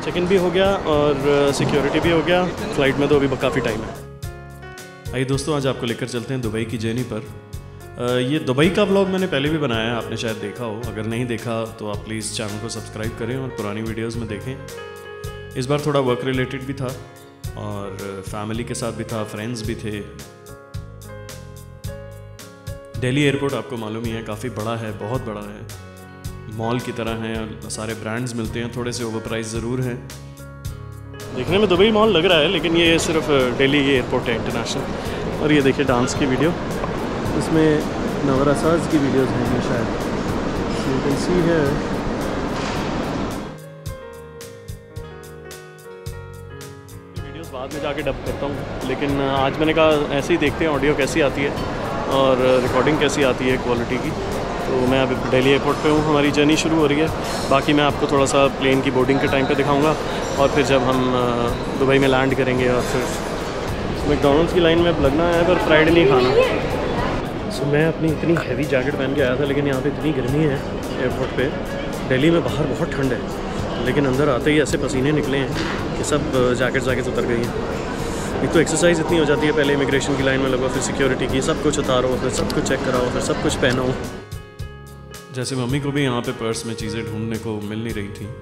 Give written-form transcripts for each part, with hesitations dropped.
Check in भी हो गया और सिक्योरिटी भी हो गया। फ़्लाइट में तो अभी काफ़ी टाइम है। आइए दोस्तों, आज आपको लेकर चलते हैं दुबई की जर्नी पर। ये दुबई का व्लॉग मैंने पहले भी बनाया है, आपने शायद देखा हो। अगर नहीं देखा तो आप प्लीज़ चैनल को सब्सक्राइब करें और पुरानी वीडियोस में देखें। इस बार थोड़ा वर्क रिलेटेड भी था और फैमिली के साथ भी था, फ्रेंड्स भी थे। दिल्ली एयरपोर्ट आपको मालूम ही है, काफ़ी बड़ा है, बहुत बड़ा है, मॉल की तरह है, सारे ब्रांड्स मिलते हैं, थोड़े से ओवर प्राइस ज़रूर हैं। देखने में दुबई मॉल लग रहा है, लेकिन ये सिर्फ दिल्ली एयरपोर्ट है इंटरनेशनल। और ये देखिए डांस की वीडियो, इसमें नवरासाज की वीडियोस हैं ये शायद, यू कैन सी है। वीडियोस बाद में जाके डब करता हूँ, लेकिन आज मैंने कहा ऐसे ही देखते हैं ऑडियो कैसी आती है और रिकॉर्डिंग कैसी आती है क्वालिटी की। तो मैं अभी दिल्ली एयरपोर्ट पे हूँ, हमारी जर्नी शुरू हो रही है। बाकी मैं आपको थोड़ा सा प्लेन की बोर्डिंग के टाइम पे दिखाऊंगा और फिर जब हम दुबई में लैंड करेंगे और फिर मैकडॉनल्ड्स की लाइन में अब लगना है, पर फ्राइड नहीं खाना। सो मैं अपनी इतनी हैवी जैकेट पहन के आया था, लेकिन यहाँ पे इतनी गर्मी है एयरपोर्ट पे। दिल्ली में बाहर बहुत ठंड है, लेकिन अंदर आते ही ऐसे पसीने निकले हैं कि सब जैकेट्स उतर गई हैं। एक तो एक्सरसाइज इतनी हो जाती है, पहले इमिग्रेशन की लाइन में लगो, फिर सिक्योरिटी की, सब कुछ उतारो, फिर सब कुछ चेक कराओ, फिर सब कुछ पहनो। जैसे मम्मी को भी यहाँ पे पर्स में चीज़ें ढूंढने को मिल नहीं रही थी।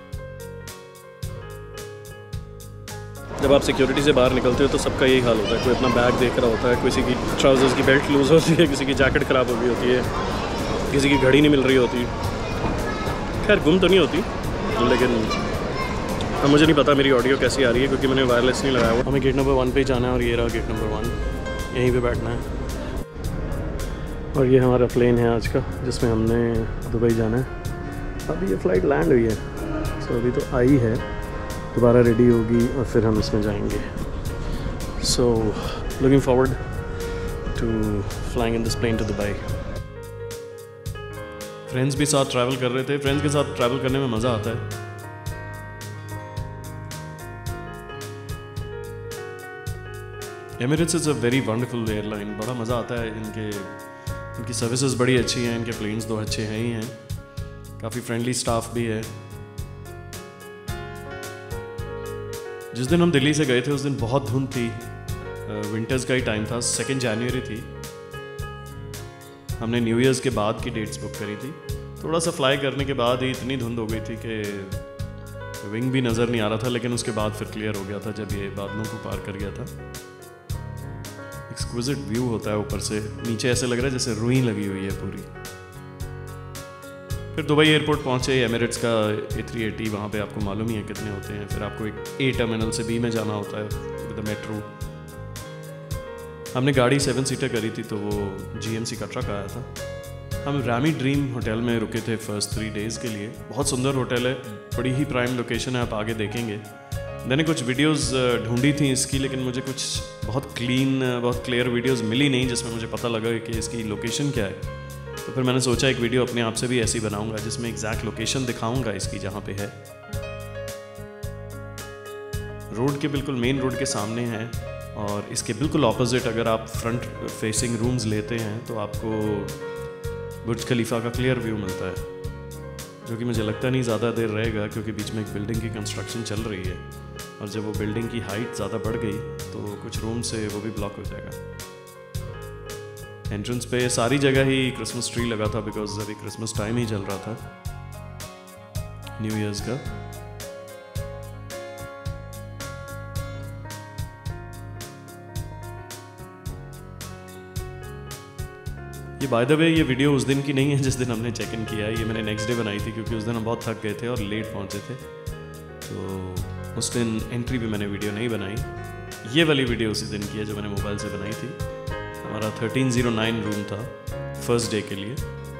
जब आप सिक्योरिटी से बाहर निकलते हो तो सबका यही हाल होता है, कोई अपना बैग देख रहा होता है, किसी की ट्राउजर्स की बेल्ट लूज़ होती है, किसी की जैकेट ख़राब हो गई होती है, किसी की घड़ी नहीं मिल रही होती। खैर गुम तो नहीं होती, लेकिन अब मुझे नहीं पता मेरी ऑडियो कैसी आ रही है, क्योंकि मैंने वायरलेस नहीं लगाया हुआ। हमें गेट नंबर 1 पे जाना है और ये रहा गेट नंबर 1, यहीं पे बैठना है। और ये हमारा प्लेन है आज का, जिसमें हमने दुबई जाना है। अभी ये फ़्लाइट लैंड हुई है, सो अभी तो आई है, दोबारा रेडी होगी और फिर हम इसमें जाएंगे। So looking forward to flying in this plane to Dubai. Friends भी साथ ट्रैवल कर रहे थे। फ्रेंड्स के साथ ट्रैवल करने में मज़ा आता है। Emirates is a very wonderful airline, बड़ा मज़ा आता है। इनकी सर्विसेज बड़ी अच्छी हैं, इनके प्लेन्स तो अच्छे हैं ही हैं, काफ़ी फ्रेंडली स्टाफ भी है। जिस दिन हम दिल्ली से गए थे उस दिन बहुत धुंध थी, विंटर्स का ही टाइम था, 2 जनवरी थी। हमने न्यू ईयर्स के बाद की डेट्स बुक करी थी। थोड़ा सा फ्लाई करने के बाद ही इतनी धुंध हो गई थी कि विंग भी नज़र नहीं आ रहा था, लेकिन उसके बाद फिर क्लियर हो गया था जब ये बादलों को पार कर गया था। एक्सक्विजिट व्यू होता है ऊपर से, नीचे ऐसे लग रहा है जैसे रुई लगी हुई है पूरी। फिर दुबई एयरपोर्ट पहुंचे, एमिरेट्स का A380, वहाँ पे आपको मालूम ही है कितने होते हैं। फिर आपको एक A टर्मिनल से B में जाना होता है विद द मेट्रो। हमने गाड़ी 7 सीटर करी थी, तो वो GMC का ट्रक आया था। हम रामी ड्रीम होटल में रुके थे फर्स्ट 3 डेज़ के लिए। बहुत सुंदर होटल है, बड़ी ही प्राइम लोकेशन है, आप आगे देखेंगे। मैंने कुछ वीडियोस ढूंढी थी इसकी, लेकिन मुझे कुछ बहुत क्लीन, बहुत क्लियर वीडियोस मिली नहीं जिसमें मुझे पता लगा कि इसकी लोकेशन क्या है। तो फिर मैंने सोचा एक वीडियो अपने आप से भी ऐसी बनाऊंगा, जिसमें एग्जैक्ट लोकेशन दिखाऊंगा इसकी जहाँ पे है। रोड के बिल्कुल मेन रोड के सामने है, और इसके बिल्कुल ऑपोजिट अगर आप फ्रंट फेसिंग रूम्स लेते हैं तो आपको बुर्ज खलीफा का क्लियर व्यू मिलता है, जो कि मुझे लगता नहीं ज़्यादा देर रहेगा, क्योंकि बीच में एक बिल्डिंग की कंस्ट्रक्शन चल रही है, और जब वो बिल्डिंग की हाइट ज़्यादा बढ़ गई तो कुछ रूम से वो भी ब्लॉक हो जाएगा। एंट्रेंस पे सारी जगह ही क्रिसमस ट्री लगा था, बिकॉज अभी क्रिसमस टाइम ही चल रहा था, न्यू ईयर्स का। ये बाय द वे ये वीडियो उस दिन की नहीं है जिस दिन हमने चेक इन किया है, ये मैंने नेक्स्ट डे बनाई थी, क्योंकि उस दिन हम बहुत थक गए थे और लेट पहुंचे थे, तो उस दिन एंट्री भी मैंने वीडियो नहीं बनाई। ये वाली वीडियो उसी दिन की है जो मैंने मोबाइल से बनाई थी। हमारा 1309 रूम था फर्स्ट डे के लिए।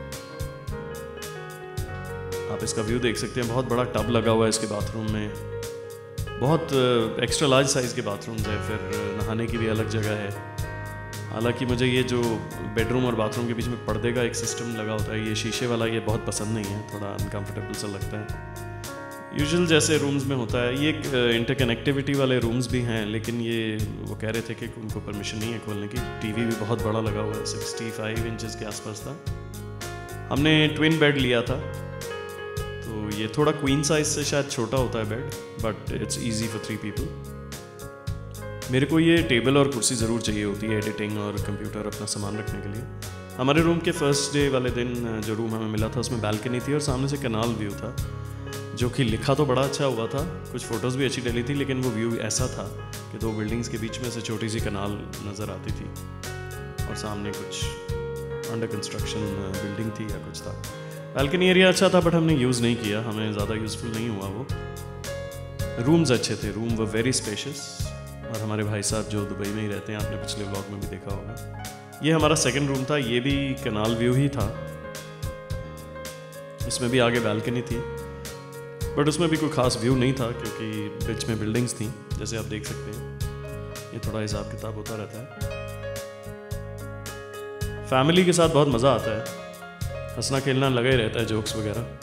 आप इसका व्यू देख सकते हैं, बहुत बड़ा टब लगा हुआ है इसके बाथरूम में, बहुत एक्स्ट्रा लार्ज साइज़ के बाथरूम्स है, फिर नहाने की भी अलग जगह है। हालांकि मुझे ये जो बेडरूम और बाथरूम के बीच में पर्दे का एक सिस्टम लगा होता है, ये शीशे वाला, ये बहुत पसंद नहीं है, थोड़ा अनकंफर्टेबल सा लगता है। यूजुअल जैसे रूम्स में होता है, ये एक इंटरकनेक्टिविटी वाले रूम्स भी हैं, लेकिन ये वो कह रहे थे कि उनको परमिशन नहीं है खोलने की। टीवी भी बहुत बड़ा लगा हुआ है, 65 इंचेस के आसपास था। हमने ट्विन बेड लिया था, तो ये थोड़ा क्वीन साइज से शायद छोटा होता है bed, but it's easy for 3 people. मेरे को ये टेबल और कुर्सी ज़रूर चाहिए होती है एडिटिंग और कंप्यूटर अपना सामान रखने के लिए। हमारे रूम के फर्स्ट डे वाले दिन जो रूम हमें मिला था उसमें बालकनी थी और सामने से कैनाल व्यू था, जो कि लिखा तो बड़ा अच्छा हुआ था, कुछ फ़ोटोज़ भी अच्छी डली थी, लेकिन वो व्यू ऐसा था कि 2 बिल्डिंग्स के बीच में से छोटी सी कैनाल नज़र आती थी और सामने कुछ अंडर कंस्ट्रक्शन बिल्डिंग थी या कुछ था। बालकनी एरिया अच्छा था बट हमने यूज़ नहीं किया, हमें ज़्यादा यूज़फुल नहीं हुआ वो। रूम्स अच्छे थे, रूम वर वेरी स्पेशियस। और हमारे भाई साहब जो दुबई में ही रहते हैं, आपने पिछले व्लॉग में भी देखा होगा। ये हमारा सेकंड रूम था, ये भी कैनाल व्यू ही था, इसमें भी आगे बालकनी थी, बट उसमें भी कोई ख़ास व्यू नहीं था क्योंकि बीच में बिल्डिंग्स थी, जैसे आप देख सकते हैं। ये थोड़ा हिसाब किताब होता रहता है। फैमिली के साथ बहुत मज़ा आता है, हंसना खेलना लगा ही रहता है, जोक्स वगैरह।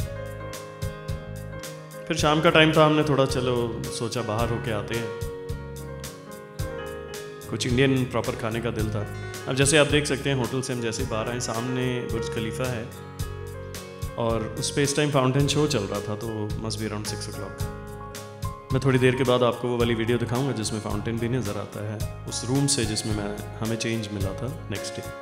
फिर शाम का टाइम था, हमने थोड़ा चलो सोचा बाहर होके आते हैं, कुछ इंडियन प्रॉपर खाने का दिल था। अब जैसे आप देख सकते हैं होटल से हम जैसे बाहर आए, सामने बुर्ज खलीफा है और उस पर इस टाइम फाउंटेन शो चल रहा था, तो मस्ट बी अराउंड 6 o'clock। मैं थोड़ी देर के बाद आपको वो वाली वीडियो दिखाऊंगा जिसमें फाउंटेन भी नज़र आता है उस रूम से जिसमें हमें चेंज मिला था नेक्स्ट डे।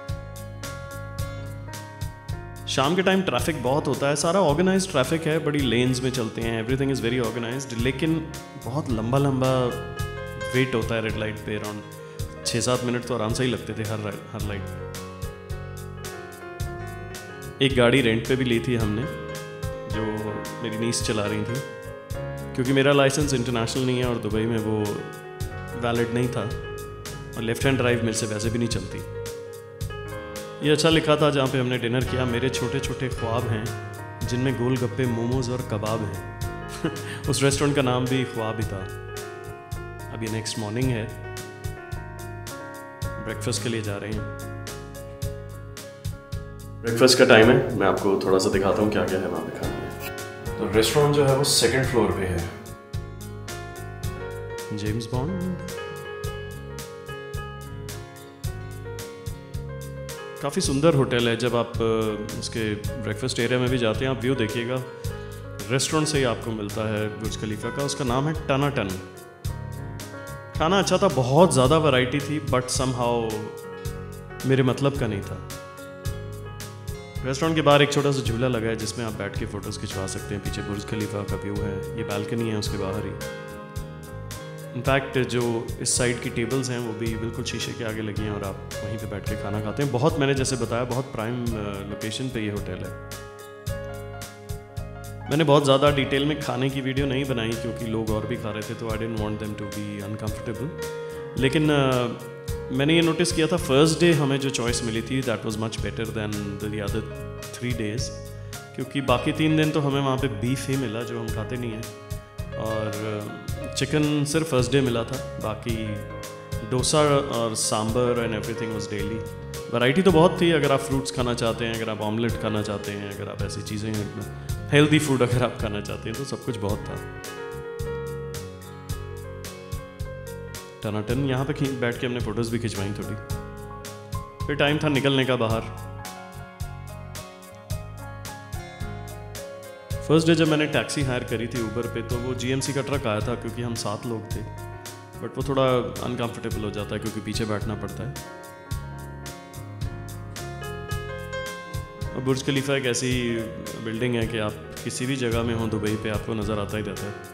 शाम के टाइम ट्रैफिक बहुत होता है, सारा ऑर्गेनाइज्ड ट्रैफिक है, बड़ी लेन्स में चलते हैं, एवरीथिंग इज़ वेरी ऑर्गेनाइज्ड, लेकिन बहुत लंबा लंबा वेट होता है रेड लाइट पे। अराउंड 6-7 मिनट तो आराम से ही लगते थे हर लाइट पे। एक गाड़ी रेंट पे भी ली थी हमने, जो मेरी नीस चला रही थी, क्योंकि मेरा लाइसेंस इंटरनेशनल नहीं है और दुबई में वो वैलिड नहीं था, और लेफ्ट हैंड ड्राइव मेरे से वैसे भी नहीं चलती। ये अच्छा लिखा था जहाँ पे हमने डिनर किया, मेरे छोटे छोटे ख्वाब हैं जिनमें गोलगप्पे, मोमोज और कबाब हैं। उस रेस्टोरेंट का नाम भी ख्वाब ही था। अभी नेक्स्ट मॉर्निंग है, ब्रेकफास्ट के लिए जा रहे हैं। ब्रेकफास्ट का टाइम है, मैं आपको थोड़ा सा दिखाता हूँ क्या क्या है वहाँ पे खाने में। तो रेस्टोरेंट जो है वो 2nd फ्लोर पे है। James Bond. काफ़ी सुंदर होटल है। जब आप उसके ब्रेकफास्ट एरिया में भी जाते हैं, आप व्यू देखिएगा, रेस्टोरेंट से ही आपको मिलता है बुर्ज खलीफा का। उसका नाम है टनाटन। खाना अच्छा था, बहुत ज़्यादा वैरायटी थी, बट समहाउ मेरे मतलब का नहीं था। रेस्टोरेंट के बाहर एक छोटा सा झूला लगा है जिसमें आप बैठ के फ़ोटोज़ खिंचवा सकते हैं। पीछे बुर्ज खलीफा का व्यू है, ये बालकनी है उसके बाहर ही। इनफैक्ट जो इस साइड की टेबल्स हैं वो भी बिल्कुल शीशे के आगे लगी हैं और आप वहीं पे बैठ के खाना खाते हैं। बहुत, मैंने जैसे बताया, बहुत प्राइम लोकेशन पे ये होटल है। मैंने बहुत ज़्यादा डिटेल में खाने की वीडियो नहीं बनाई क्योंकि लोग और भी खा रहे थे, तो I didn't want them to be uncomfortable. लेकिन मैंने ये नोटिस किया था, फर्स्ट डे हमें जो चॉइस मिली थी that was much better than the other 3 days, क्योंकि बाकी 3 दिन तो हमें वहाँ पे बीफ ही मिला जो हम खाते नहीं हैं, और चिकन सिर्फ फर्स्ट डे मिला था। बाकी डोसा और sambar and everything was daily. Variety तो बहुत थी। अगर आप फ्रूट्स खाना चाहते हैं, अगर आप ऑमलेट खाना चाहते हैं, अगर आप ऐसी चीज़ें, हेल्दी फूड अगर आप खाना चाहते हैं, तो सब कुछ बहुत था। टनाटन यहाँ पे बैठ के हमने फ़ोटोज़ भी खिंचवाई थोड़ी। फिर टाइम था निकलने का बाहर। फर्स्ट डे जब मैंने टैक्सी हायर करी थी ऊबर पे, तो वो GMC का ट्रक आया था क्योंकि हम 7 लोग थे, बट वो थोड़ा अनकंफर्टेबल हो जाता है क्योंकि पीछे बैठना पड़ता है। और बुर्ज खलीफा एक ऐसी बिल्डिंग है कि आप किसी भी जगह में हो दुबई पे, आपको नज़र आता ही रहता है।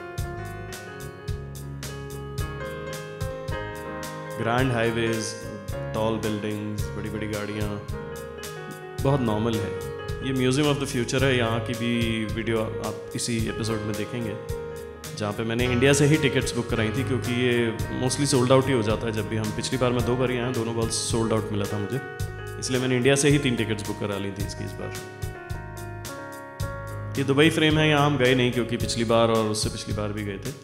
ग्रैंड हाईवेज, टॉल बिल्डिंग्स, बड़ी बड़ी गाड़ियाँ, बहुत नॉर्मल है। ये म्यूज़ियम ऑफ द फ्यूचर है, यहाँ की भी वीडियो आप इसी एपिसोड में देखेंगे, जहाँ पे मैंने इंडिया से ही टिकट्स बुक कराई थी क्योंकि ये मोस्टली सोल्ड आउट ही हो जाता है जब भी हम। पिछली बार मैं 2 बार ही आया, दोनों बार सोल्ड आउट मिला था मुझे, इसलिए मैंने इंडिया से ही 3 टिकट्स बुक करा ली थी इसकी इस बार। ये दुबई फ्रेम है, यहाँ हम गए नहीं क्योंकि पिछली बार और उससे पिछली बार भी गए थे।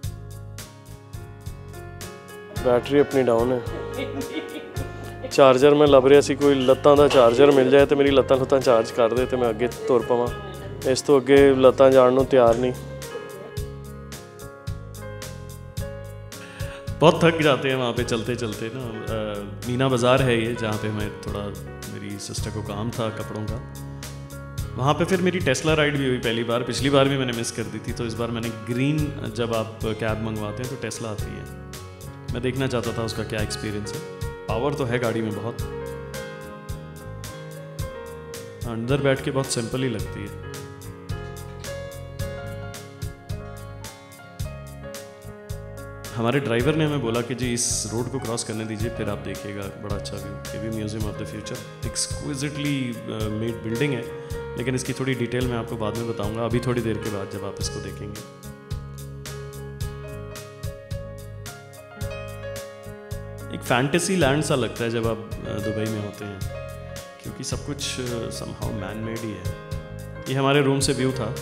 बैटरी अपनी डाउन है। चार्जर में लभ रहा सी कोई लत्तां दा चार्जर मिल जाए तो मेरी लत्तां चार्ज कर दे तो मैं अगे तुर पवां। इस तो अगे लत्तां जाण नूं तैयार नहीं। बहुत थक जाते हैं वहाँ पे चलते चलते ना। मीना बाज़ार है ये, जहाँ पे मैं थोड़ा, मेरी सिस्टर को काम था कपड़ों का, वहाँ पे फिर मेरी टेस्ला राइड भी हुई पहली बार, पिछली बार भी मैंने मिस कर दी थी, तो इस बार मैंने ग्रीन, जब आप कैब मंगवाते हैं तो टेस्ला आती है, मैं देखना चाहता था उसका क्या एक्सपीरियंस है। पावर तो है गाड़ी में बहुत, अंदर बैठ के बहुत सिंपल ही लगती है। हमारे ड्राइवर ने हमें बोला कि जी इस रोड को क्रॉस करने दीजिए, फिर आप देखिएगा बड़ा अच्छा व्यू। ये भी museum of the future, exquisitely made building है, लेकिन इसकी थोड़ी डिटेल मैं आपको बाद में बताऊंगा, अभी थोड़ी देर के बाद जब आप इसको देखेंगे। एक फैंटेसी लैंड सा लगता है जब आप दुबई में होते हैं, क्योंकि सब कुछ समहाउ मैन मेड ही है। ये हमारे रूम से व्यू था,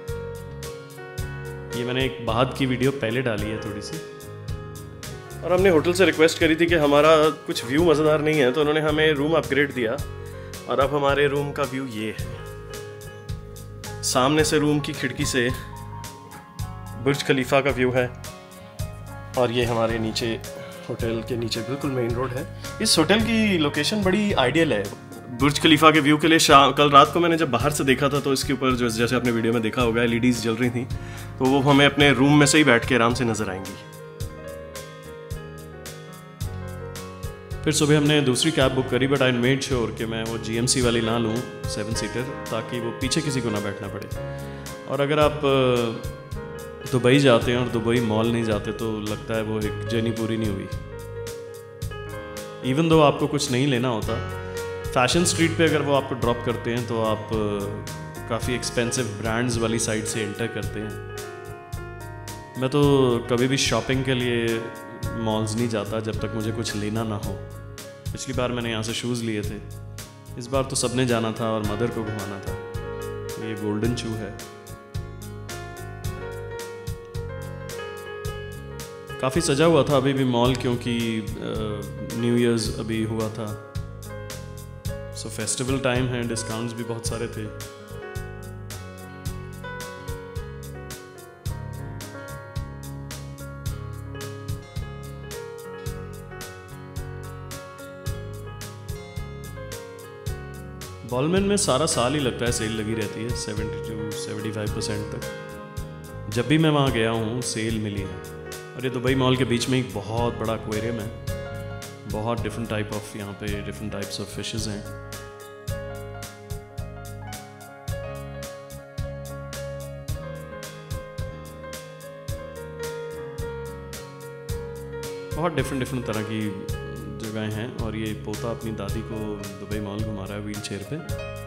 ये मैंने एक बाद की वीडियो पहले डाली है थोड़ी सी, और हमने होटल से रिक्वेस्ट करी थी कि हमारा कुछ व्यू मज़ेदार नहीं है, तो उन्होंने हमें रूम अपग्रेड दिया, और अब हमारे रूम का व्यू ये है। सामने से रूम की खिड़की से बुर्ज खलीफा का व्यू है, और ये हमारे नीचे होटल के नीचे बिल्कुल मेन रोड है। इस होटल की लोकेशन बड़ी आइडियल है बुर्ज खलीफा के व्यू के लिए। कल रात को मैंने जब बाहर से देखा था तो इसके ऊपर जो जैसे आपने वीडियो में देखा होगा LEDs जल रही थी, तो वो हमें अपने रूम में से ही बैठ के आराम से नजर आएंगी। फिर सुबह हमने दूसरी कैब बुक करी, बट आई मेड श्योर कि मैं वो GMC वाली ना लूँ 7 सीटर, ताकि वो पीछे किसी को ना बैठना पड़े। और अगर आप दुबई जाते हैं और दुबई मॉल नहीं जाते तो लगता है वो एक जर्नी पूरी नहीं हुई। इवन दो आपको कुछ नहीं लेना होता, फैशन स्ट्रीट पे अगर वो आपको ड्रॉप करते हैं तो आप काफ़ी एक्सपेंसिव ब्रांड्स वाली साइड से एंटर करते हैं। मैं तो कभी भी शॉपिंग के लिए मॉल्स नहीं जाता जब तक मुझे कुछ लेना ना हो। पिछली बार मैंने यहाँ से शूज़ लिए थे, इस बार तो सबने जाना था और मदर को घुमाना था। तो ये गोल्डन शू है, काफ़ी सजा हुआ था अभी भी मॉल, क्योंकि न्यू ईयर्स अभी हुआ था, सो फेस्टिवल टाइम है, डिस्काउंट्स भी बहुत सारे थे। बॉलमैन में सारा साल ही लगता है सेल लगी रहती है, 70-75% तक। जब भी मैं वहाँ गया हूँ सेल मिली है। और ये दुबई मॉल के बीच में एक बहुत बड़ा एक्वेरियम है, बहुत डिफरेंट टाइप ऑफ, यहाँ पे डिफरेंट टाइप्स ऑफ फिशेस हैं। बहुत डिफरेंट तरह की जगहें हैं। और ये पोता अपनी दादी को दुबई मॉल घुमा रहा है व्हील चेयर पे।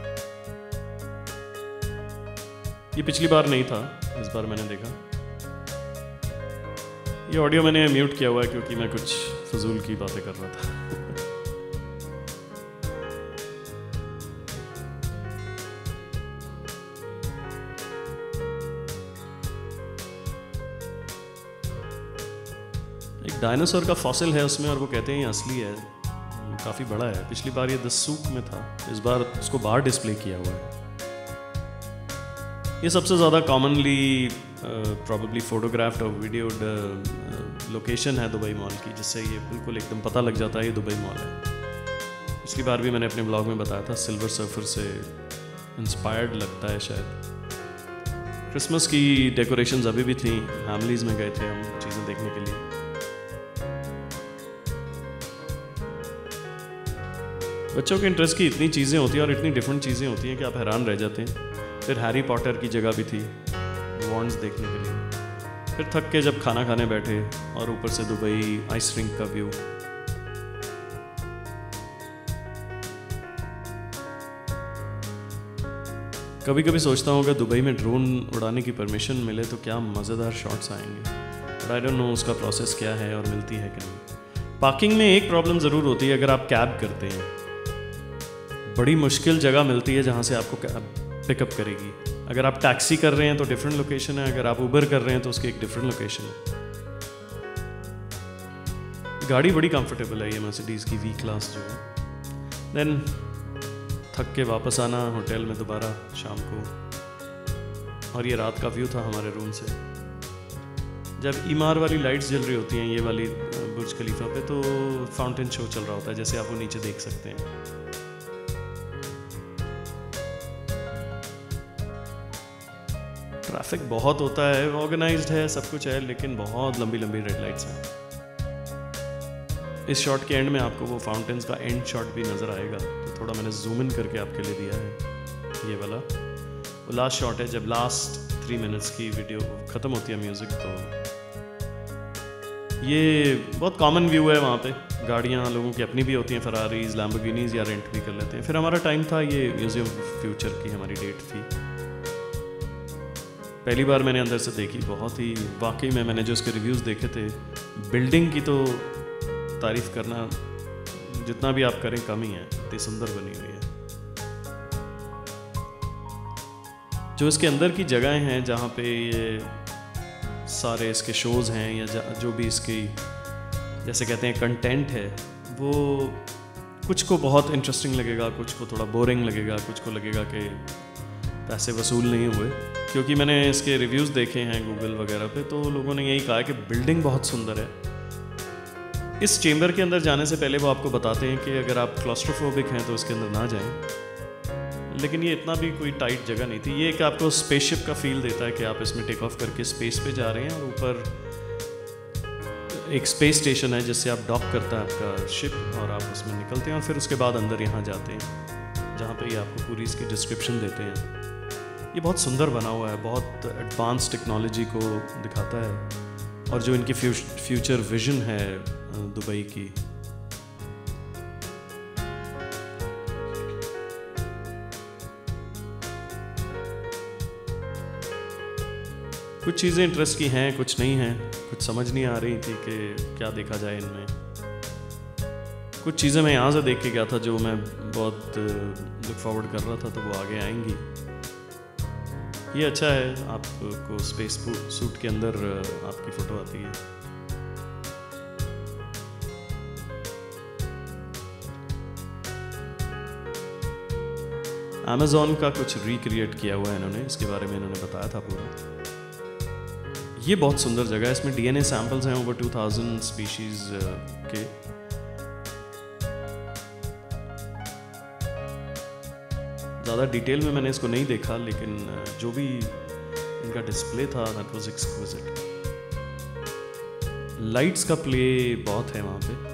ये पिछली बार नहीं था, इस बार मैंने देखा। ये ऑडियो मैंने म्यूट किया हुआ है क्योंकि मैं कुछ फजूल की बातें कर रहा था। एक डायनासोर का फॉसिल है उसमें, और वो कहते हैं ये असली है, काफ़ी बड़ा है। पिछली बार ये द सूक में था, इस बार उसको बाहर डिस्प्ले किया हुआ है। ये सबसे ज़्यादा कॉमनली प्रॉबेबली फोटोग्राफ्ड और वीडियोड लोकेशन है दुबई मॉल की, जिससे ये बिल्कुल एकदम पता लग जाता है ये दुबई मॉल है। पिछली बार भी मैंने अपने ब्लॉग में बताया था, सिल्वर सर्फर से इंस्पायर्ड लगता है शायद। क्रिसमस की डेकोरेशंस अभी भी थी, फैमिलीज़ में गए थे हम चीज़ें देखने के लिए। बच्चों के इंटरेस्ट की इतनी चीज़ें होती हैं और इतनी डिफरेंट चीज़ें होती हैं कि आप हैरान रह जाते हैं। फिर हैरी पॉटर की जगह भी थी वॉन्ड्स देखने के लिए। फिर थक के जब खाना खाने बैठे और ऊपर से दुबई आइस रिंक का व्यू। कभी कभी सोचता हूँ अगर दुबई में ड्रोन उड़ाने की परमिशन मिले तो क्या मज़ेदार शॉट्स आएंगे, बट आई डोंट नो उसका प्रोसेस क्या है और मिलती है कि नहीं। पार्किंग में एक प्रॉब्लम ज़रूर होती है अगर आप कैब करते हैं, बड़ी मुश्किल जगह मिलती है जहाँ से आपको कैब पिकअप करेगी। अगर आप टैक्सी कर रहे हैं तो डिफरेंट लोकेशन है, अगर आप उबर कर रहे हैं तो उसकी एक डिफरेंट लोकेशन है। गाड़ी बड़ी कंफर्टेबल है ये मर्सिडीज़ की V क्लास जो है। देन थक के वापस आना होटल में दोबारा शाम को। और ये रात का व्यू था हमारे रूम से, जब इमार वाली लाइट्स जल रही होती हैं ये वाली बुर्ज खलीफा पे, तो फाउंटेन शो चल रहा होता है जैसे आप वो नीचे देख सकते हैं। ट्रैफिक बहुत होता है, ऑर्गेनाइज्ड है, सब कुछ है, लेकिन बहुत लंबी लंबी रेड लाइट्स हैं। इस शॉट के एंड में आपको वो फाउंटेन्स का एंड शॉट भी नज़र आएगा, तो थोड़ा मैंने जूम इन करके आपके लिए दिया है। ये वाला वो लास्ट शॉट है, जब लास्ट 3 मिनट्स की वीडियो ख़त्म होती है म्यूज़िक, तो ये बहुत कॉमन व्यू है। वहाँ पे गाड़ियाँ लोगों की अपनी भी होती हैं, फरारीज, लैम्बोर्गिनीज, या रेंट भी कर लेते हैं। फिर हमारा टाइम था, ये म्यूज़ियम फ्यूचर की हमारी डेट थी। पहली बार मैंने अंदर से देखी, बहुत ही वाकई में मैंने जो इसके रिव्यूज़ देखे थे, बिल्डिंग की तो तारीफ़ करना जितना भी आप करें कम ही है, इतनी सुंदर बनी हुई है। जो इसके अंदर की जगहें हैं जहाँ पे ये सारे इसके शोज़ हैं, या जो भी इसकी जैसे कहते हैं कंटेंट है, वो कुछ को बहुत इंटरेस्टिंग लगेगा, कुछ को थोड़ा बोरिंग लगेगा, कुछ को लगेगा कि पैसे वसूल नहीं हुए। क्योंकि मैंने इसके रिव्यूज़ देखे हैं गूगल वगैरह पे, तो लोगों ने यही कहा कि बिल्डिंग बहुत सुंदर है। इस चेम्बर के अंदर जाने से पहले वो आपको बताते हैं कि अगर आप क्लॉस्ट्रोफोबिक हैं तो इसके अंदर ना जाएं, लेकिन ये इतना भी कोई टाइट जगह नहीं थी। ये एक आपको स्पेसशिप का फील देता है कि आप इसमें टेक ऑफ करके स्पेस पे जा रहे हैं, और ऊपर एक स्पेस स्टेशन है जिससे आप डॉक करता है आपका शिप, और आप उसमें निकलते हैं, और फिर उसके बाद अंदर यहाँ जाते हैं जहाँ पे ये आपको पूरी इसकी डिस्क्रिप्शन देते हैं। ये बहुत सुंदर बना हुआ है, बहुत एडवांस टेक्नोलॉजी को दिखाता है, और जो इनकी फ्यूचर विजन है दुबई की। कुछ चीज़ें इंटरेस्ट की हैं, कुछ नहीं हैं, कुछ समझ नहीं आ रही थी कि क्या देखा जाए इनमें। कुछ चीज़ें मैं यहाँ से देख के गया था जो मैं बहुत लुक फॉरवर्ड कर रहा था, तो वो आगे आएंगी। ये अच्छा है, आपको स्पेस सूट के अंदर आपकी फ़ोटो आती है। अमेज़ॉन का कुछ रिक्रिएट किया हुआ है इन्होंने, इसके बारे में इन्होंने बताया था पूरा। ये बहुत सुंदर जगह है, इसमें डीएनए सैंपल्स हैं ओवर 2000 स्पीशीज़ के। ज़्यादा डिटेल में मैंने इसको नहीं देखा, लेकिन जो भी इनका डिस्प्ले था दैट वाज एक्सक्विजिट। लाइट्स का प्ले बहुत है वहाँ पे।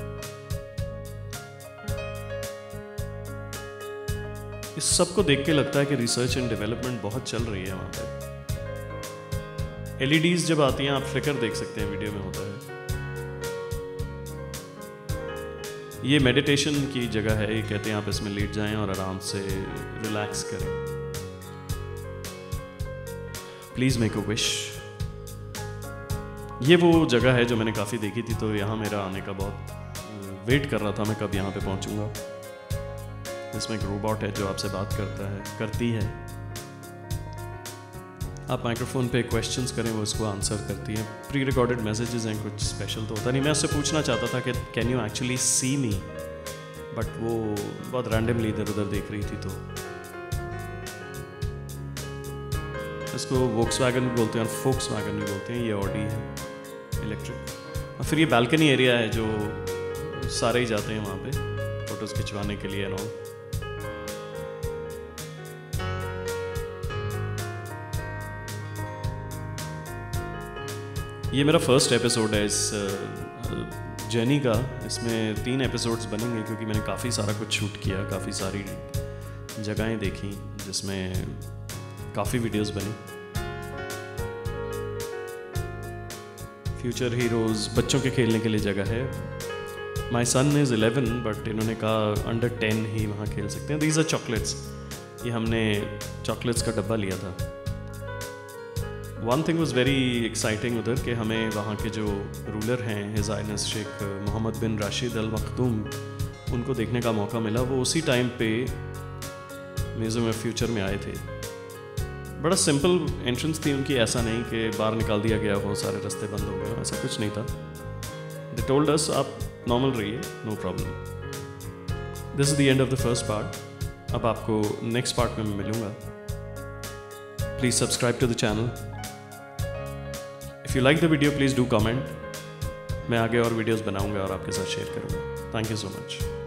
इस सब को देख के लगता है कि रिसर्च एंड डेवलपमेंट बहुत चल रही है वहाँ पे। LEDs जब आती हैं, आप फ्लिकर देख सकते हैं, वीडियो में होता है। ये मेडिटेशन की जगह है, ये कहते हैं आप इसमें लेट जाएं और आराम से रिलैक्स करें। Please make a wish. ये वो जगह है जो मैंने काफ़ी देखी थी, तो यहाँ मेरा आने का बहुत वेट कर रहा था मैं कब यहाँ पे पहुँचूँगा। इसमें एक रोबोट है जो आपसे बात करती है। आप माइक्रोफोन पे क्वेश्चंस करें, वो उसको आंसर करती है। प्री रिकॉर्डेड मैसेजेस हैं, कुछ स्पेशल तो होता नहीं। मैं उससे पूछना चाहता था कि can you actually see me, but वो बहुत रैंडमली इधर उधर देख रही थी। तो इसको वोक्सवैगन भी बोलते हैं और फोक्सवैगन भी बोलते हैं। ये ऑडी है इलेक्ट्रिक। और फिर ये बालकनी एरिया है जो सारे ही जाते हैं वहाँ पे फोटोज़ खिंचवाने के लिए एंड ऑल। ये मेरा फर्स्ट एपिसोड है इस जर्नी का। इसमें 3 एपिसोड्स बनेंगे क्योंकि मैंने काफ़ी सारा कुछ शूट किया, काफ़ी सारी जगहें देखी, जिसमें काफ़ी वीडियोस बनी। फ्यूचर हीरोज़, बच्चों के खेलने के लिए जगह है। माई सन इज़ 11 बट इन्होंने कहा अंडर 10 ही वहाँ खेल सकते हैं। These are chocolates. ये हमने चॉकलेट्स का डब्बा लिया था। One thing was very exciting उधर कि हमें वहाँ के जो रूलर हैं his highness Sheikh Mohammed bin Rashid Al Maktoum, उनको देखने का मौका मिला। वो उसी टाइम पे म्यूज़ियम ऑफ फ्यूचर में आए थे। बड़ा सिंपल एंट्रेंस थी उनकी, ऐसा नहीं कि बाहर निकाल दिया गया हो, सारे रास्ते बंद हो गए, ऐसा कुछ नहीं था। दे टोल्ड अस आप नॉर्मल रहिए, no problem. This is the end of the first part. अब आपको नेक्स्ट पार्ट में मैं मिलूँगा। Please subscribe to the channel. If you like the video, please do comment. मैं आगे और वीडियोस बनाऊंगा और आपके साथ शेयर करूंगा। Thank you so much.